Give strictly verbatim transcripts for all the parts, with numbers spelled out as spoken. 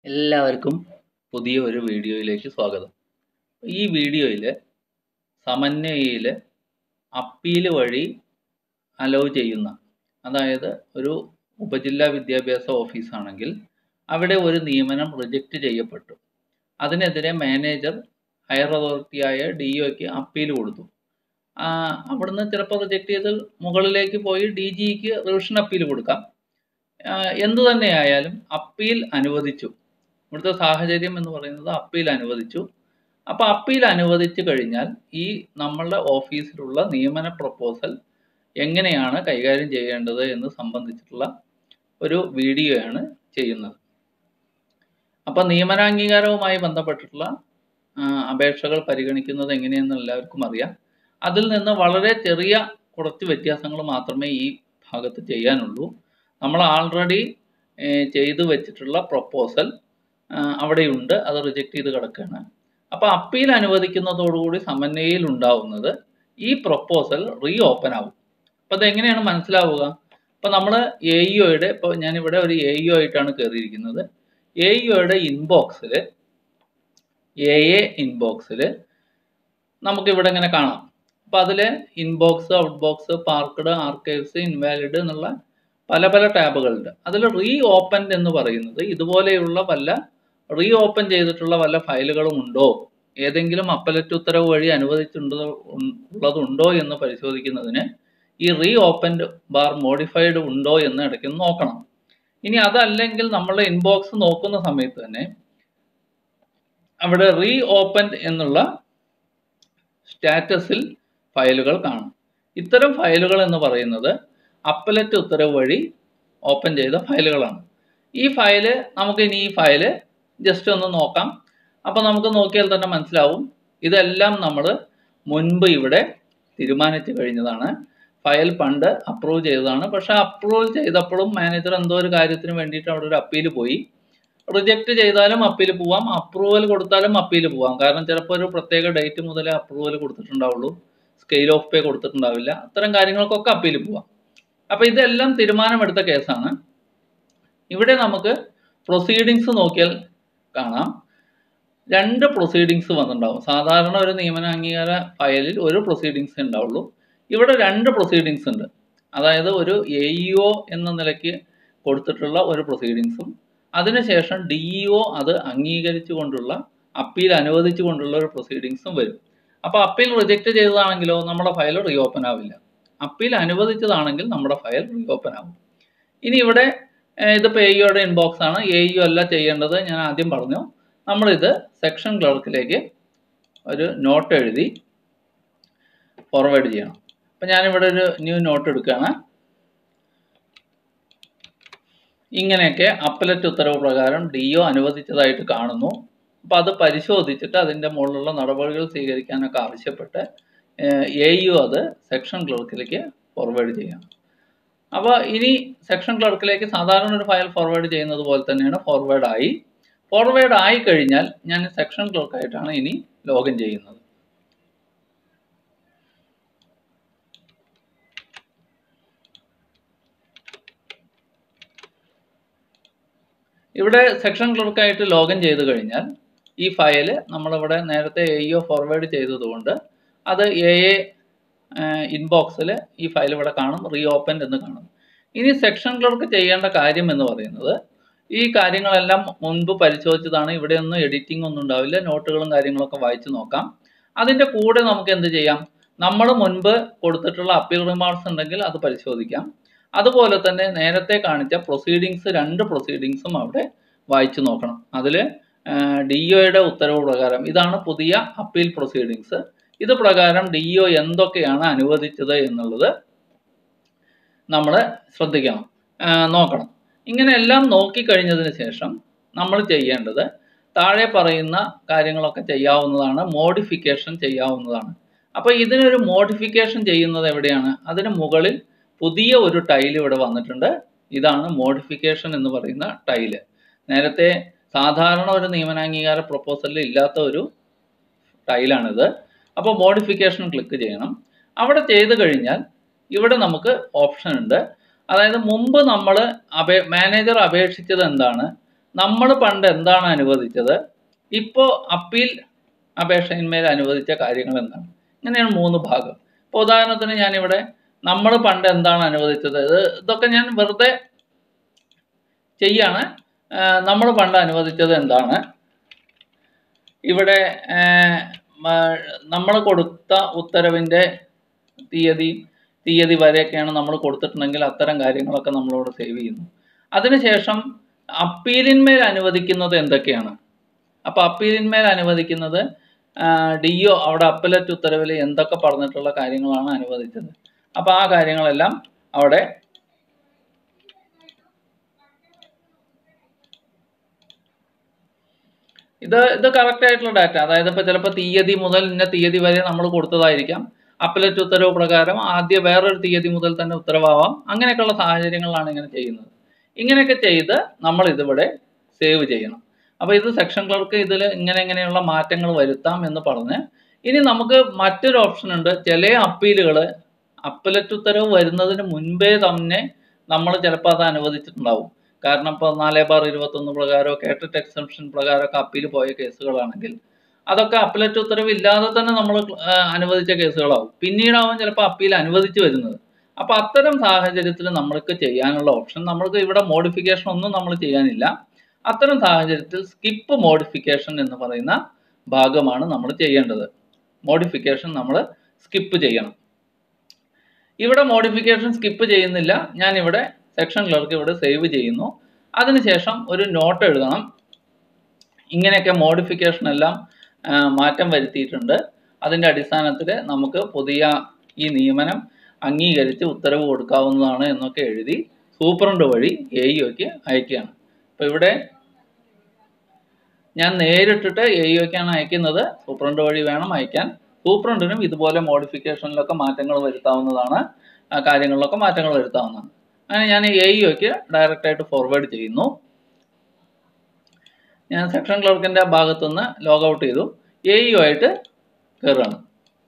എല്ലാവർക്കും പുതിയ ഒരു വീഡിയോയിലേക്ക് സ്വാഗതം. ഈ വീഡിയോയിൽ സമന്വയയിൽ അപ്പീൽ വഴി അലോ ചെയ്യുന്ന, അതായത് ഒരു ഉപജില്ലാ വിദ്യാഭ്യാസ ഓഫീസാണെങ്കിൽ അവിടെ ഒരു നിയമനം റിജക്റ്റ് ചെയ്യപ്പെട്ടു. അതിനെതിരെ മാനേജർ ഹയർ അതോറിറ്റിയായ ഡി ഒക്ക് അപ്പീൽ കൊടുത്തു. അവിടുന്ന് ചിലപ്പോൾ റിജക്റ്റ് ചെയ്ത് മുകളിലേക്ക് പോയി ഡി ജിക്ക് റിവിഷൻ അപ്പീൽ കൊടുക്കാം. എന്തു തന്നെയായാലും അപ്പീൽ അനുവദിച്ചു. ഇവിടുത്തെ സാഹചര്യം എന്ന് പറയുന്നത് അപ്പീൽ അനുവദിച്ചു. അപ്പോൾ അപ്പീൽ അനുവദിച്ചു കഴിഞ്ഞാൽ ഈ നമ്മളുടെ ഓഫീസിലുള്ള നിയമന പ്രപ്പോസൽ എങ്ങനെയാണ് കൈകാര്യം ചെയ്യേണ്ടത് എന്ന് സംബന്ധിച്ചിട്ടുള്ള ഒരു വീഡിയോയാണ് ചെയ്യുന്നത്. അപ്പോൾ നിയമനാംഗീകാരവുമായി ബന്ധപ്പെട്ടിട്ടുള്ള അപേക്ഷകൾ പരിഗണിക്കുന്നത് എങ്ങനെയെന്ന് എല്ലാവർക്കും അറിയാം. അതിൽ നിന്ന് വളരെ ചെറിയ കുറച്ച് വ്യത്യാസങ്ങൾ മാത്രമേ ഈ ഭാഗത്ത് ചെയ്യാനുള്ളൂ. നമ്മൾ ആൾറെഡി ചെയ്തു വെച്ചിട്ടുള്ള പ്രപ്പോസൽ അവിടെയുണ്ട്, അത് റിജക്റ്റ് ചെയ്ത് കിടക്കുകയാണ്. അപ്പോൾ അപ്പീൽ അനുവദിക്കുന്നതോടുകൂടി സമന്വയയിൽ ഉണ്ടാവുന്നത് ഈ പ്രപ്പോസൽ റീ ഓപ്പൺ ആവും. അപ്പോൾ അതെങ്ങനെയാണ് മനസ്സിലാവുക? അപ്പോൾ നമ്മൾ എ ഇ ഒയുടെ, ഇപ്പോൾ ഞാനിവിടെ ഒരു എ ഇ ഒ ആയിട്ടാണ് കയറിയിരിക്കുന്നത്. എ ഇ ഒയുടെ ഇൻബോക്സിൽ എ എ ഇൻബോക്സിൽ നമുക്കിവിടെ ഇങ്ങനെ കാണാം. അപ്പോൾ അതിൽ inbox, outbox, parked, archives, invalid എന്നുള്ള പല പല ടാബുകളുണ്ട്. അതിൽ റീ ഓപ്പൺ എന്ന് പറയുന്നത് ഇതുപോലെയുള്ള വല്ല റീ ഓപ്പൺ ചെയ്തിട്ടുള്ള വല്ല ഫയലുകളും ഉണ്ടോ, ഏതെങ്കിലും അപ്പലറ്റ് ഉത്തരവ് വഴി അനുവദിച്ചിട്ടുണ്ടോ ഉള്ളതുണ്ടോ എന്ന് പരിശോധിക്കുന്നതിന് ഈ റീ ഓപ്പൺഡ് ബാർ മോഡിഫൈഡ് ഉണ്ടോ എന്ന് ഇടയ്ക്ക് നോക്കണം. ഇനി അതല്ലെങ്കിൽ നമ്മളുടെ ഇൻബോക്സ് നോക്കുന്ന സമയത്ത് തന്നെ അവിടെ റീ ഓപ്പൺഡ് എന്നുള്ള സ്റ്റാറ്റസിൽ ഫയലുകൾ കാണും. ഇത്തരം ഫയലുകൾ എന്ന് പറയുന്നത് അപ്പലറ്റ് ഉത്തരവ് വഴി ഓപ്പൺ ചെയ്ത ഫയലുകളാണ്. ഈ ഫയല് നമുക്ക് ഇനി ഈ ഫയല് ജസ്റ്റ് ഒന്ന് നോക്കാം. അപ്പോൾ നമുക്ക് നോക്കിയാൽ തന്നെ മനസ്സിലാവും ഇതെല്ലാം നമ്മൾ മുൻപ് ഇവിടെ തീരുമാനിച്ചു കഴിഞ്ഞതാണ്. ഫയൽ പണ്ട് അപ്രൂവ് ചെയ്തതാണ്. പക്ഷെ അപ്രൂവ് ചെയ്തപ്പോഴും മാനേജർ എന്തോ ഒരു കാര്യത്തിന് വേണ്ടിയിട്ട് അവിടെ ഒരു അപ്പീൽ പോയി. റിജക്റ്റ് ചെയ്താലും അപ്പീൽ പോവാം, അപ്രൂവൽ കൊടുത്താലും അപ്പീൽ പോവാം. കാരണം ചിലപ്പോൾ ഒരു പ്രത്യേക ഡേറ്റ് മുതലേ അപ്രൂവൽ കൊടുത്തിട്ടുണ്ടാവുള്ളൂ, സ്കെയിൽ ഓഫ് പേ കൊടുത്തിട്ടുണ്ടാവില്ല. അത്തരം കാര്യങ്ങൾക്കൊക്കെ അപ്പീൽ പോവാം. അപ്പോൾ ഇതെല്ലാം തീരുമാനമെടുത്ത കേസാണ്. ഇവിടെ നമുക്ക് പ്രൊസീഡിങ്സ് നോക്കിയാൽ കാണാം, രണ്ട് പ്രൊസീഡിങ്സ് വന്നിട്ടുണ്ടാവും. സാധാരണ ഒരു നിയമനാംഗീകാര ഫയലിൽ ഒരു പ്രൊസീഡിങ്സ് ഉണ്ടാവുള്ളൂ. ഇവിടെ രണ്ട് പ്രൊസീഡിങ്സ് ഉണ്ട്. അതായത് ഒരു എ ഇ ഒ എന്ന നിലയ്ക്ക് കൊടുത്തിട്ടുള്ള ഒരു പ്രൊസീഡിങ്സും അതിനുശേഷം ഡി ഇ ഒ അത് അംഗീകരിച്ചു കൊണ്ടുള്ള അപ്പീൽ അനുവദിച്ചു കൊണ്ടുള്ള ഒരു പ്രൊസീഡിങ്സും വരും. അപ്പോൾ അപ്പീൽ റിജക്റ്റ് ചെയ്തതാണെങ്കിലോ നമ്മുടെ ഫയൽ റീ ഓപ്പൺ ആവില്ല. അപ്പീൽ അനുവദിച്ചതാണെങ്കിൽ നമ്മുടെ ഫയൽ റീ ഓപ്പൺ ആവും. ഇനി ഇവിടെ ഇതിപ്പോൾ എ ഇ ഒയുടെ ഇൻബോക്സ് ആണ്. എ ഇ ഒ അല്ല ചെയ്യേണ്ടത്, ഞാൻ ആദ്യം പറഞ്ഞു. നമ്മളിത് സെക്ഷൻ ക്ലർക്കിലേക്ക് ഒരു നോട്ട് എഴുതി ഫോർവേഡ് ചെയ്യണം. അപ്പം ഞാനിവിടെ ഒരു ന്യൂ നോട്ട് എടുക്കുകയാണ്. ഇങ്ങനെയൊക്കെ അപ്പലറ്റ് ഉത്തരവ് പ്രകാരം ഡി ഒ അനുവദിച്ചതായിട്ട് കാണുന്നു. അപ്പോൾ അത് പരിശോധിച്ചിട്ട് അതിൻ്റെ മുകളിലുള്ള നടപടികൾ സ്വീകരിക്കാനൊക്കെ ആവശ്യപ്പെട്ട് എ ഇ ഒ അത് സെക്ഷൻ ക്ലർക്കിലേക്ക് ഫോർവേഡ് ചെയ്യണം. അപ്പോൾ ഇനി സെക്ഷൻ ക്ലർക്കിലേക്ക് സാധാരണ ഒരു ഫയൽ ഫോർവേഡ് ചെയ്യുന്നത് പോലെ തന്നെയാണ് ഫോർവേഡ് ആയി. ഫോർവേഡ് ആയി കഴിഞ്ഞാൽ ഞാൻ സെക്ഷൻ ക്ലർക്കായിട്ടാണ് ഇനി ലോഗിൻ ചെയ്യുന്നത്. ഇവിടെ സെക്ഷൻ ക്ലർക്കായിട്ട് ലോഗിൻ ചെയ്ത് കഴിഞ്ഞാൽ ഈ ഫയൽ നമ്മളിവിടെ നേരത്തെ എ ഇ ഒ ഫോർവേഡ് ചെയ്തതുകൊണ്ട് അത് എ എ ഇൻബോക്സിൽ ഈ ഫയൽ ഇവിടെ കാണും, റീ ഓപ്പൺ എന്ന് കാണും. ഇനി സെക്ഷൻ ക്ലർക്ക് ചെയ്യേണ്ട കാര്യം എന്ന് പറയുന്നത് ഈ കാര്യങ്ങളെല്ലാം മുൻപ് പരിശോധിച്ചതാണ്. ഇവിടെ ഒന്നും എഡിറ്റിംഗ് ഒന്നും ഉണ്ടാവില്ല. നോട്ടുകളും കാര്യങ്ങളൊക്കെ വായിച്ച് നോക്കാം. അതിൻ്റെ കൂടെ നമുക്ക് എന്ത് ചെയ്യാം, നമ്മൾ മുൻപ് കൊടുത്തിട്ടുള്ള അപ്പീൽ റിമാർക്സ് ഉണ്ടെങ്കിൽ അത് പരിശോധിക്കാം. അതുപോലെ തന്നെ നേരത്തെ കാണിച്ച പ്രൊസീഡിങ്സ്, രണ്ട് പ്രൊസീഡിങ്സും അവിടെ വായിച്ചു നോക്കണം. അതിൽ ഡി ഒയുടെ ഉത്തരവ് പ്രകാരം ഇതാണ് പുതിയ അപ്പീൽ പ്രൊസീഡിങ്സ്. ഇത് പ്രകാരം ഡി ഒ എന്തൊക്കെയാണ് അനുവദിച്ചത് എന്നുള്ളത് നമ്മൾ ശ്രദ്ധിക്കണം, നോക്കണം. ഇങ്ങനെ എല്ലാം നോക്കിക്കഴിഞ്ഞതിന് ശേഷം നമ്മൾ ചെയ്യേണ്ടത് താഴെ പറയുന്ന കാര്യങ്ങളൊക്കെ ചെയ്യാവുന്നതാണ്. മോഡിഫിക്കേഷൻ ചെയ്യാവുന്നതാണ്. അപ്പോൾ ഇതിനൊരു മോഡിഫിക്കേഷൻ ചെയ്യുന്നത് എവിടെയാണ്? അതിന് മുകളിൽ പുതിയ ഒരു ടൈൽ ഇവിടെ വന്നിട്ടുണ്ട്. ഇതാണ് മോഡിഫിക്കേഷൻ എന്ന് പറയുന്ന ടൈല്. നേരത്തെ സാധാരണ ഒരു നിയമനാംഗീകാര പ്രപ്പോസലിൽ ഇല്ലാത്ത ഒരു ടൈലാണിത്. അപ്പോൾ മോഡിഫിക്കേഷൻ ക്ലിക്ക് ചെയ്യണം. അവിടെ ചെയ്ത് കഴിഞ്ഞാൽ ഇവിടെ നമുക്ക് ഓപ്ഷൻ ഉണ്ട്. അതായത് മുമ്പ് നമ്മൾ അപേ മാനേജർ അപേക്ഷിച്ചത് എന്താണ്, നമ്മൾ പണ്ട് എന്താണ് അനുവദിച്ചത്, ഇപ്പോൾ അപ്പീൽ അപേക്ഷയിന്മേൽ അനുവദിച്ച കാര്യങ്ങൾ എന്താണ്. ഇങ്ങനെയാണ് മൂന്ന് ഭാഗം. ഇപ്പോൾ ഉദാഹരണത്തിന് ഞാനിവിടെ നമ്മൾ പണ്ട് എന്താണ് അനുവദിച്ചത്, ഇത് ഇതൊക്കെ ഞാൻ വെറുതെ ചെയ്യാണ്. നമ്മൾ പണ്ട് അനുവദിച്ചത് എന്താണ്, ഇവിടെ നമ്മൾ കൊടുത്ത ഉത്തരവിൻ്റെ തീയതി തീയതി വരെയൊക്കെയാണ് നമ്മൾ കൊടുത്തിട്ടുണ്ടെങ്കിൽ അത്തരം കാര്യങ്ങളൊക്കെ നമ്മളിവിടെ സേവ് ചെയ്യുന്നു. അതിനുശേഷം അപ്പീലിന്മേൽ അനുവദിക്കുന്നത് എന്തൊക്കെയാണ്. അപ്പോൾ അപ്പീലിന്മേൽ അനുവദിക്കുന്നത് ഡി ഒ അവിടെ അപ്പലറ്റ് ഉത്തരവിൽ എന്തൊക്കെ പറഞ്ഞിട്ടുള്ള കാര്യങ്ങളാണ് അനുവദിച്ചത്. അപ്പോൾ ആ കാര്യങ്ങളെല്ലാം അവിടെ ഇത് ഇത് കറക്റ്റ് ആയിട്ടുള്ള ഡാറ്റ. അതായത് ഇപ്പോൾ ചിലപ്പോൾ തീയതി മുതൽ ഇന്ന തീയതി വരെ നമ്മൾ കൊടുത്തതായിരിക്കാം. അപ്പലറ്റ് ഉത്തരവ് പ്രകാരം ആദ്യ വേറൊരു തീയതി മുതൽ തന്നെ ഉത്തരവാവാം. അങ്ങനെയൊക്കെയുള്ള സാഹചര്യങ്ങളിലാണ് ഇങ്ങനെ ചെയ്യുന്നത്. ഇങ്ങനെയൊക്കെ ചെയ്ത് നമ്മൾ ഇതിവിടെ സേവ് ചെയ്യണം. അപ്പോൾ ഇത് സെക്ഷൻ ക്ലർക്ക് ഇതിൽ ഇങ്ങനെ ഇങ്ങനെയുള്ള മാറ്റങ്ങൾ വരുത്താം എന്ന് പറഞ്ഞ് ഇനി നമുക്ക് മറ്റൊരു ഓപ്ഷൻ ഉണ്ട്. ചില അപ്പീലുകൾ അപ്പലറ്റ് ഉത്തരവ് വരുന്നതിന് മുൻപേ തന്നെ നമ്മൾ ചിലപ്പോൾ അത് അനുവദിച്ചിട്ടുണ്ടാവും. കാരണം ഇപ്പോൾ നാല് ബാർ ഇരുപത്തൊന്ന് പ്രകാരമോ കേട്ടിട്ട് എക്സംഷൻ പ്രകാരമൊക്കെ അപ്പീൽ പോയ കേസുകളാണെങ്കിൽ അതൊക്കെ അപ്പലറ്റ് ഉത്തരവ് ഇല്ലാതെ തന്നെ നമ്മൾ അനുവദിച്ച കേസുകളാവും. പിന്നീടാവും ചിലപ്പോൾ അപ്പീൽ അനുവദിച്ചു വരുന്നത്. അപ്പോൾ അത്തരം സാഹചര്യത്തിൽ നമ്മൾക്ക് ചെയ്യാനുള്ള ഓപ്ഷൻ, നമ്മൾക്ക് ഇവിടെ മോഡിഫിക്കേഷൻ ഒന്നും നമ്മൾ ചെയ്യാനില്ല. അത്തരം സാഹചര്യത്തിൽ സ്കിപ്പ് മോഡിഫിക്കേഷൻ എന്ന് പറയുന്ന ഭാഗമാണ് നമ്മൾ ചെയ്യേണ്ടത്. മോഡിഫിക്കേഷൻ നമ്മൾ സ്കിപ്പ് ചെയ്യണം. ഇവിടെ മോഡിഫിക്കേഷൻ സ്കിപ്പ് ചെയ്യുന്നില്ല. ഞാനിവിടെ സെക്ഷൻ ക്ലർക്ക് ഇവിടെ സേവ് ചെയ്യുന്നു. അതിനുശേഷം ഒരു നോട്ട് എഴുതണം. ഇങ്ങനെയൊക്കെ മോഡിഫിക്കേഷൻ എല്ലാം മാറ്റം വരുത്തിയിട്ടുണ്ട്. അതിൻ്റെ അടിസ്ഥാനത്തിൽ നമുക്ക് പുതിയ ഈ നിയമനം അംഗീകരിച്ച് ഉത്തരവ് കൊടുക്കാവുന്നതാണ് എന്നൊക്കെ എഴുതി സൂപ്രണ്ട് വഴി എ ഇ ഒക്ക് അയക്കുകയാണ്. അപ്പോൾ ഇവിടെ ഞാൻ നേരിട്ടിട്ട് എ ഇ ഒക്കാണ് അയക്കുന്നത്. സൂപ്രണ്ട് വഴി വേണം അയക്കാൻ. സൂപ്രണ്ടിനും ഇതുപോലെ മോഡിഫിക്കേഷനിലൊക്കെ മാറ്റങ്ങൾ വരുത്താവുന്നതാണ്, കാര്യങ്ങളിലൊക്കെ മാറ്റങ്ങൾ വരുത്താവുന്നതാണ്. അങ്ങനെ ഞാൻ എ ഇ ഒക്ക് ഡയറക്റ്റായിട്ട് ഫോർവേഡ് ചെയ്യുന്നു. ഞാൻ സെക്ഷൻ ക്ലർക്കിൻ്റെ ഭാഗത്തുനിന്ന് ലോഗ് ഔട്ട് ചെയ്തു. എ ഇ ഒ ആയിട്ട് കയറുകയാണ്.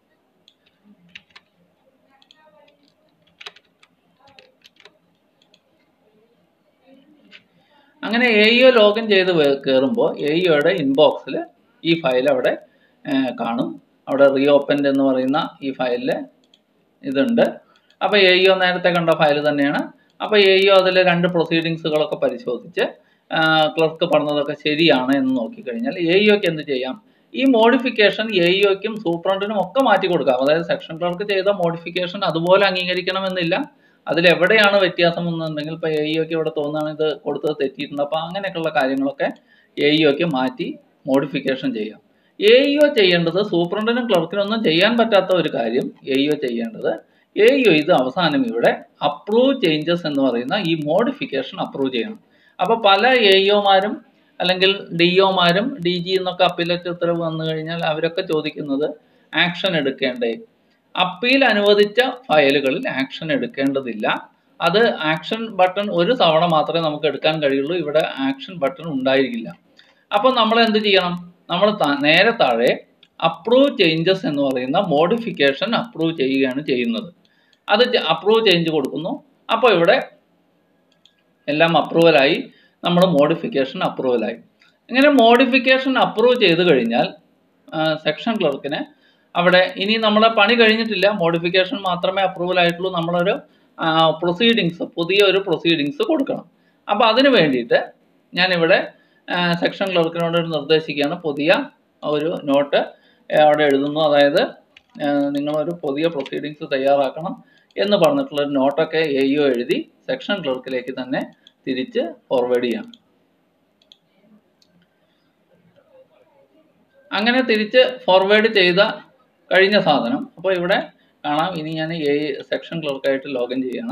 അങ്ങനെ എ ഇ ഒ ലോഗിൻ ചെയ്ത് കയറുമ്പോൾ എ ഇ ഒയുടെ ഇൻബോക്സിൽ ഈ ഫയൽ അവിടെ കാണും. അവിടെ റീ ഓപ്പൻഡ് എന്ന് പറയുന്ന ഈ ഫയലിൽ ഇതുണ്ട്. അപ്പോൾ എ ഇ ഒ നേരത്തെ കണ്ട ഫയൽ തന്നെയാണ്. അപ്പോൾ എ ഇ ഒ അതിൽ രണ്ട് പ്രൊസീഡിങ്സുകളൊക്കെ പരിശോധിച്ച് ക്ലർക്ക് പറഞ്ഞതൊക്കെ ശരിയാണ് എന്ന് നോക്കിക്കഴിഞ്ഞാൽ എ ഇ ഒക്ക് എന്ത് ചെയ്യാം, ഈ മോഡിഫിക്കേഷൻ എ ഇ ഒക്കും സൂപ്രണ്ടിനും ഒക്കെ മാറ്റി കൊടുക്കാം. അതായത് സെക്ഷൻ ക്ലർക്ക് ചെയ്ത മോഡിഫിക്കേഷൻ അതുപോലെ അംഗീകരിക്കണമെന്നില്ല. അതിലെവിടെയാണ് വ്യത്യാസം എന്നുണ്ടെങ്കിൽ ഇപ്പോൾ എ ഇ ഒക്ക് ഇവിടെ തോന്നുകയാണ് ഇത് കൊടുത്തത് തെറ്റിയിട്ടുണ്ട്. അപ്പോൾ അങ്ങനെയൊക്കെയുള്ള കാര്യങ്ങളൊക്കെ എ ഇ ഒക്ക് മാറ്റി മോഡിഫിക്കേഷൻ ചെയ്യാം. എ ഇ ഒ ചെയ്യേണ്ടത്, സൂപ്രണ്ടിനും ക്ലർക്കിനും ഒന്നും ചെയ്യാൻ പറ്റാത്ത ഒരു കാര്യം എ ഇ ഒ ചെയ്യേണ്ടത്, എ ഇ ഒ ഇത് അവസാനം ഇവിടെ അപ്രൂവ് ചേഞ്ചസ് എന്ന് പറയുന്ന ഈ മോഡിഫിക്കേഷൻ അപ്രൂവ് ചെയ്യണം. അപ്പോൾ പല എ ഇ ഒമാരും അല്ലെങ്കിൽ ഡി ഒമാരും ഡി ജി എന്നൊക്കെ അപ്പീലറ്റ് ഉത്തരവ് വന്നു കഴിഞ്ഞാൽ അവരൊക്കെ ചോദിക്കുന്നത് ആക്ഷൻ എടുക്കേണ്ടേ. അപ്പീൽ അനുവദിച്ച ഫയലുകളിൽ ആക്ഷൻ എടുക്കേണ്ടതില്ല. അത് ആക്ഷൻ ബട്ടൺ ഒരു തവണ മാത്രമേ നമുക്ക് എടുക്കാൻ കഴിയുള്ളൂ. ഇവിടെ ആക്ഷൻ ബട്ടൺ ഉണ്ടായിരിക്കില്ല. അപ്പോൾ നമ്മൾ എന്ത് ചെയ്യണം, നമ്മൾ നേരെ താഴെ അപ്രൂവ് ചേഞ്ചസ് എന്ന് പറയുന്ന മോഡിഫിക്കേഷൻ അപ്രൂവ് ചെയ്യുകയാണ് ചെയ്യുന്നത്. അത് അപ്രൂവ് ചേഞ്ച് കൊടുക്കുന്നു. അപ്പോൾ ഇവിടെ എല്ലാം അപ്രൂവലായി, നമ്മൾ മോഡിഫിക്കേഷൻ അപ്രൂവലായി. ഇങ്ങനെ മോഡിഫിക്കേഷൻ അപ്രൂവ് ചെയ്ത് കഴിഞ്ഞാൽ സെക്ഷൻ ക്ലർക്കിന് അവിടെ ഇനി നമ്മളെ പണി കഴിഞ്ഞിട്ടില്ല, മോഡിഫിക്കേഷൻ മാത്രമേ അപ്രൂവൽ ആയിട്ടുള്ളൂ. നമ്മളൊരു പ്രൊസീഡിങ്സ്, പുതിയ ഒരു പ്രൊസീഡിങ്സ് കൊടുക്കണം. അപ്പോൾ അതിന് വേണ്ടിയിട്ട് ഞാനിവിടെ സെക്ഷൻ ക്ലർക്കിനോട് നിർദ്ദേശിക്കുകയാണ്, പുതിയ ഒരു നോട്ട് അവിടെ എഴുതുന്നു. അതായത് നിങ്ങളൊരു പുതിയ പ്രൊസീഡിങ്സ് തയ്യാറാക്കണം എന്ന് പറഞ്ഞിട്ടുള്ളൊരു നോട്ടൊക്കെ എ ഇ ഒ എഴുതി സെക്ഷൻ ക്ലർക്കിലേക്ക് തന്നെ തിരിച്ച് ഫോർവേഡ് ചെയ്യാം. അങ്ങനെ തിരിച്ച് ഫോർവേഡ് ചെയ്ത കഴിഞ്ഞ സാധനം അപ്പോൾ ഇവിടെ കാണാം. ഇനി ഞാൻ എ സെക്ഷൻ ക്ലർക്കായിട്ട് ലോഗിൻ ചെയ്യാണ്.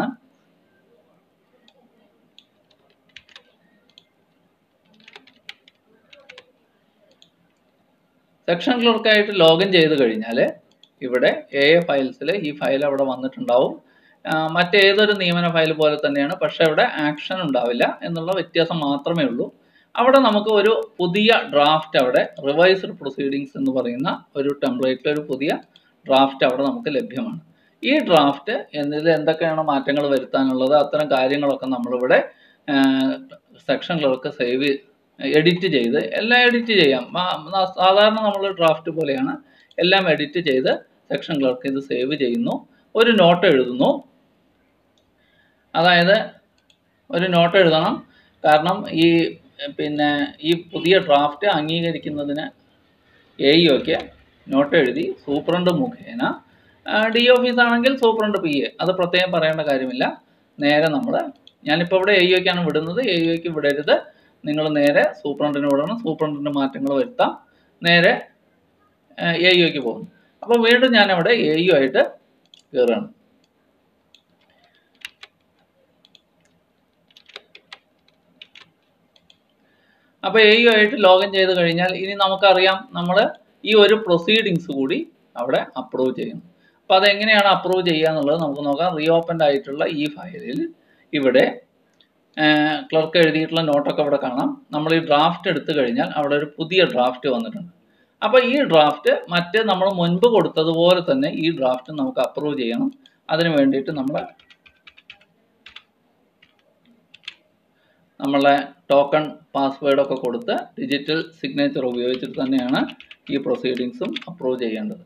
സെക്ഷൻ ക്ലർക്കായിട്ട് ലോഗിൻ ചെയ്ത് കഴിഞ്ഞാൽ ഇവിടെ എ എ ഫയൽസിൽ ഈ ഫയൽ അവിടെ വന്നിട്ടുണ്ടാവും. മറ്റേതൊരു നിയമന ഫയൽ പോലെ തന്നെയാണ്, പക്ഷെ അവിടെ ആക്ഷൻ ഉണ്ടാവില്ല എന്നുള്ള വ്യത്യാസം മാത്രമേ ഉള്ളൂ. അവിടെ നമുക്ക് ഒരു പുതിയ ഡ്രാഫ്റ്റ്, അവിടെ റിവൈസ്ഡ് പ്രൊസീഡിങ്സ് എന്ന് പറയുന്ന ഒരു ടെംപ്ലേറ്റിൽ ഒരു പുതിയ ഡ്രാഫ്റ്റ് അവിടെ നമുക്ക് ലഭ്യമാണ്. ഈ ഡ്രാഫ്റ്റ് എന്നതിൽ എന്തൊക്കെയാണ് മാറ്റങ്ങൾ വരുത്താനുള്ളത്, അത്തരം കാര്യങ്ങളൊക്കെ നമ്മളിവിടെ സെക്ഷൻ ക്ലർക്ക് സേവ് എഡിറ്റ് ചെയ്ത് എല്ലാം എഡിറ്റ് ചെയ്യാം. സാധാരണ നമ്മൾ ഡ്രാഫ്റ്റ് പോലെയാണ്. എല്ലാം എഡിറ്റ് ചെയ്ത് സെക്ഷൻ ക്ലർക്ക് ഇത് സേവ് ചെയ്യുന്നു. ഒരു നോട്ട് എഴുതുന്നു. അതായത് ഒരു നോട്ട് എഴുതണം. കാരണം ഈ പിന്നെ ഈ പുതിയ ഡ്രാഫ്റ്റ് അംഗീകരിക്കുന്നതിന് എ ഇ ഒക്ക് നോട്ട് എഴുതി സൂപ്രണ്ട് മുഖേന, ഡി ഓഫീസ് ആണെങ്കിൽ സൂപ്രണ്ട് പി എ, അത് പ്രത്യേകം പറയേണ്ട കാര്യമില്ല. നേരെ നമ്മൾ ഞാനിപ്പോൾ ഇവിടെ എ ഇ ഒക്കാണ് വിടുന്നത്. എ ഇ ഒക്ക് വിടരുത്. നിങ്ങൾ നേരെ സൂപ്രണ്ടിന് വിടണം. സൂപ്രണ്ടിൻ്റെ മാറ്റങ്ങൾ വരുത്താം. നേരെ എ ഇ ഒക്ക് പോകുന്നു. അപ്പോൾ വീണ്ടും ഞാനവിടെ എ ഇ ഒ ആയിട്ട് കയറുകയാണ്. അപ്പോൾ എ ഇ ഒ ആയിട്ട് ലോഗിൻ ചെയ്ത് കഴിഞ്ഞാൽ ഇനി നമുക്കറിയാം നമ്മൾ ഈ ഒരു പ്രൊസീഡിങ്സ് കൂടി അവിടെ അപ്രൂവ് ചെയ്യണം. അപ്പോൾ അതെങ്ങനെയാണ് അപ്രൂവ് ചെയ്യുക എന്നുള്ളത് നമുക്ക് നോക്കാം. റീ ഓപ്പൻഡ് ആയിട്ടുള്ള ഈ ഫയലിൽ ഇവിടെ ക്ലർക്ക് എഴുതിയിട്ടുള്ള നോട്ടൊക്കെ ഇവിടെ കാണാം. നമ്മൾ ഈ ഡ്രാഫ്റ്റ് എടുത്തു കഴിഞ്ഞാൽ അവിടെ ഒരു പുതിയ ഡ്രാഫ്റ്റ് വന്നിട്ടുണ്ട്. അപ്പോൾ ഈ ഡ്രാഫ്റ്റ് മറ്റ് നമ്മൾ മുൻപ് കൊടുത്തതുപോലെ തന്നെ ഈ ഡ്രാഫ്റ്റ് നമുക്ക് അപ്രൂവ് ചെയ്യണം. അതിന് വേണ്ടിയിട്ട് നമ്മൾ നമ്മളെ ടോക്കൺ പാസ്വേഡൊക്കെ കൊടുത്ത് ഡിജിറ്റൽ സിഗ്നേച്ചർ ഉപയോഗിച്ചിട്ട് തന്നെയാണ് ഈ പ്രൊസീഡിങ്സും അപ്രൂവ് ചെയ്യേണ്ടത്.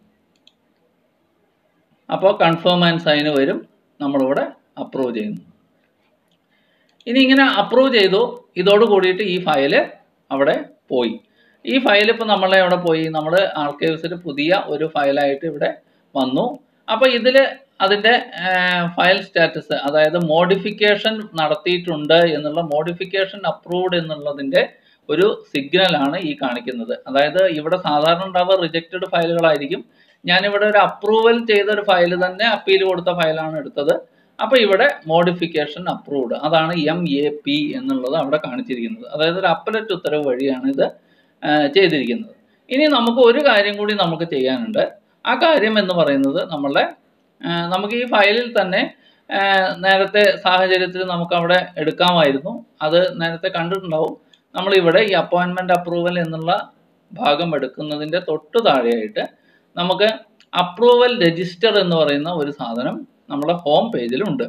അപ്പോൾ കൺഫേം ആൻഡ് സൈന് വരും. നമ്മളിവിടെ അപ്രൂവ് ചെയ്യുന്നു. ഇനി ഇങ്ങനെ അപ്രൂവ് ചെയ്തു. ഇതോട് കൂടിയിട്ട് ഈ ഫയൽ അവിടെ പോയി. ഈ ഫയൽ ഇപ്പോൾ നമ്മളെ എവിടെ പോയി? നമ്മൾ ആർക്കൈവ്സിൽ പുതിയ ഒരു ഫയലായിട്ട് ഇവിടെ വന്നു. അപ്പോൾ ഇതിൽ അതിൻ്റെ ഫയൽ സ്റ്റാറ്റസ്, അതായത് മോഡിഫിക്കേഷൻ നടത്തിയിട്ടുണ്ട് എന്നുള്ള, മോഡിഫിക്കേഷൻ അപ്രൂവ്ഡ് എന്നുള്ളതിൻ്റെ ഒരു സിഗ്നലാണ് ഈ കാണിക്കുന്നത്. അതായത് ഇവിടെ സാധാരണ ഉണ്ടാവുക റിജക്റ്റഡ് ഫയലുകളായിരിക്കും. ഞാനിവിടെ ഒരു അപ്രൂവൽ ചെയ്ത ഒരു ഫയൽ തന്നെ അപ്പീൽ കൊടുത്ത ഫയലാണ് എടുത്തത്. അപ്പോൾ ഇവിടെ മോഡിഫിക്കേഷൻ അപ്രൂവ്ഡ്, അതാണ് എം എ പി എന്നുള്ളത് അവിടെ കാണിച്ചിരിക്കുന്നത്. അതായത് ഒരു അപ്പലറ്റ് ഉത്തരവ് വഴിയാണ് ഇത് ചെയ്തിരിക്കുന്നത്. ഇനി നമുക്ക് ഒരു കാര്യം കൂടി നമുക്ക് ചെയ്യാനുണ്ട്. ആ കാര്യം എന്ന് പറയുന്നത് നമ്മളെ നമുക്ക് ഈ ഫയലിൽ തന്നെ നേരത്തെ സാഹചര്യത്തിൽ നമുക്ക് അവിടെ എടുക്കാമായിരുന്നു. അത് നേരത്തെ കണ്ടിട്ടുണ്ടാവും. നമ്മളിവിടെ ഈ അപ്പോയിൻമെൻറ്റ് അപ്രൂവൽ എന്നുള്ള ഭാഗം എടുക്കുന്നതിൻ്റെ തൊട്ട് താഴെയായിട്ട് നമുക്ക് അപ്രൂവൽ രജിസ്റ്റർ എന്ന് പറയുന്ന ഒരു സാധനം നമ്മുടെ ഹോം പേജിലുണ്ട്.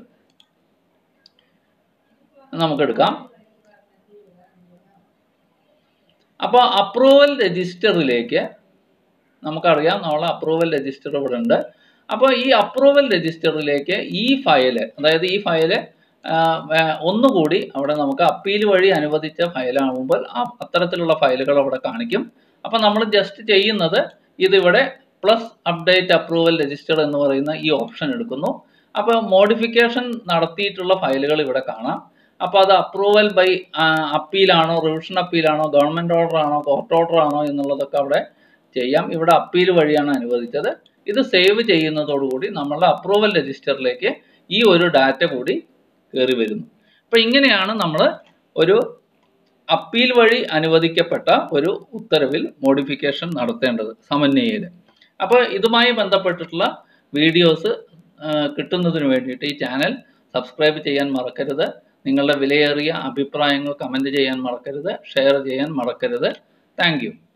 നമുക്കെടുക്കാം. അപ്പോൾ അപ്രൂവൽ രജിസ്റ്ററിലേക്ക് നമുക്കറിയാം നമ്മൾ അപ്രൂവൽ രജിസ്റ്റർ ഇവിടെ ഉണ്ട്. അപ്പോൾ ഈ അപ്രൂവൽ രജിസ്റ്ററിലേക്ക് ഈ ഫയല്, അതായത് ഈ ഫയല് ഒന്നുകൂടി അവിടെ നമുക്ക് അപ്പീൽ വഴി അനുവദിച്ച ഫയലാകുമ്പോൾ ആ അത്തരത്തിലുള്ള ഫയലുകൾ അവിടെ കാണിക്കും. അപ്പോൾ നമ്മൾ ജസ്റ്റ് ചെയ്യുന്നത് ഇതിവിടെ പ്ലസ് അപ്ഡേറ്റ് അപ്രൂവൽ രജിസ്റ്റർ എന്ന് പറയുന്ന ഈ ഓപ്ഷൻ എടുക്കുന്നു. അപ്പോൾ മോഡിഫിക്കേഷൻ നടത്തിയിട്ടുള്ള ഫയലുകൾ ഇവിടെ കാണാം. അപ്പോൾ അത് അപ്രൂവൽ ബൈ അപ്പീലാണോ, റിവിഷൻ അപ്പീലാണോ, ഗവൺമെൻറ് ഓർഡർ ആണോ, കോർട്ട് ഓർഡർ ആണോ എന്നുള്ളതൊക്കെ അവിടെ ചെയ്യാം. ഇവിടെ അപ്പീൽ വഴിയാണ് അനുവദിച്ചത്. ഇത് സേവ് ചെയ്യുന്നതോടുകൂടി നമ്മളുടെ അപ്രൂവൽ രജിസ്റ്ററിലേക്ക് ഈ ഒരു ഡാറ്റ കൂടി കയറി വരുന്നു. അപ്പോൾ ഇങ്ങനെയാണ് നമ്മൾ ഒരു അപ്പീൽ വഴി അനുവദിക്കപ്പെട്ട ഒരു ഉത്തരവിൽ മോഡിഫിക്കേഷൻ നടത്തേണ്ടത് സമന്വയയിൽ. അപ്പോൾ ഇതുമായി ബന്ധപ്പെട്ടിട്ടുള്ള വീഡിയോസ് കിട്ടുന്നതിന് വേണ്ടിയിട്ട് ഈ ചാനൽ സബ്സ്ക്രൈബ് ചെയ്യാൻ മറക്കരുത്. നിങ്ങളുടെ വിലയേറിയ അഭിപ്രായങ്ങൾ കമൻറ്റ് ചെയ്യാൻ മറക്കരുത്. ഷെയർ ചെയ്യാൻ മറക്കരുത്. Thank U.